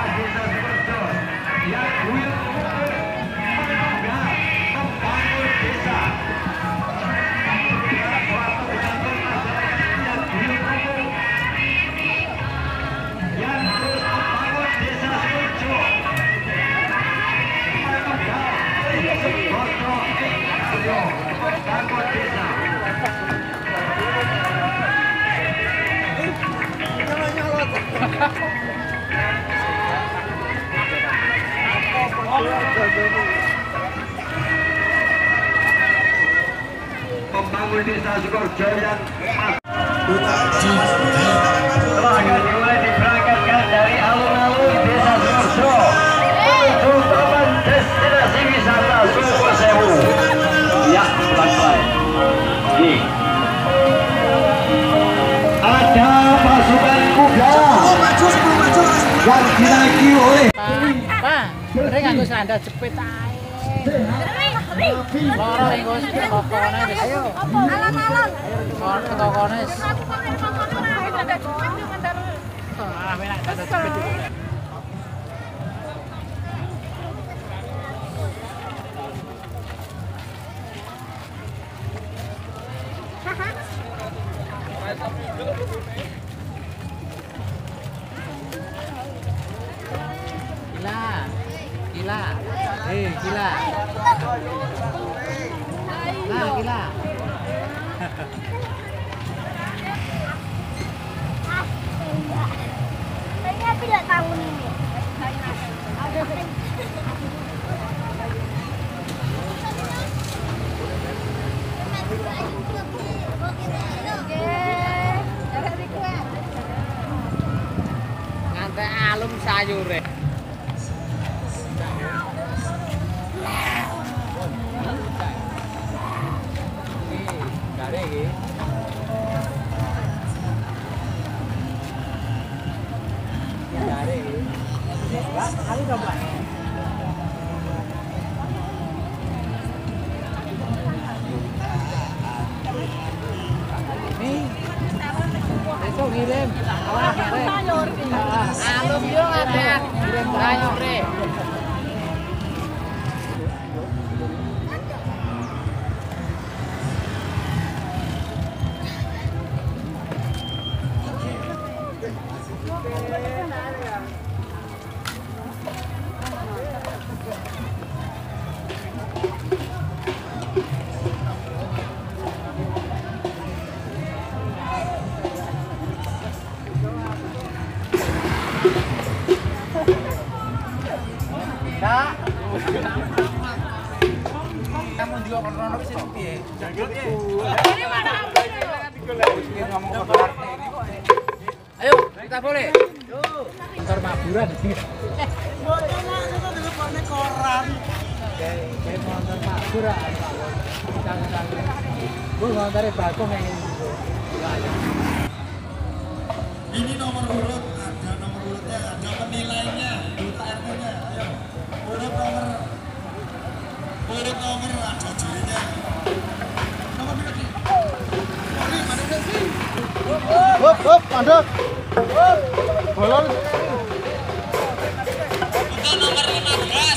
Pembangun Desa Sukorejo yang telah akan dimulai diberangkatkan dari alun-alun Desa Sukorejo menuju taman destinasi wisata Suko Sewu. Ya, pelan-pelan. Ada pasukan kuda yang dinaiki oleh Pak, mereka nggak usah anda cepet aja. Loro engko tokone wis. Ayo. Alon-alon. Loro tokone. Ah, menak ada cepet. Gila. Gila. Nah, gila. Saya tidak tahu ini. Ngantek alum sayure. Kali dong, Pak. Nih. Besok ngirim. Alah, ngirim. Alum yo ada. Ngirim sayur, Re. Kamu juga kontrol ke sini piye? Ini mana ngomong ke ini kok. Ayo, kita boleh. Kantor maburan. Mboten lah, itu telepone koran. Kayak kantor maburan. Kita Bu, ngontare bakong ini. Ini nomor urut, ada nomor urutnya, ada penilainya, RT-nya. Ayo. Urut nomor ada jurinya. Nomor berapa? Ini mana sih? Hop, mandek. Bolong. Untuk nomor 15.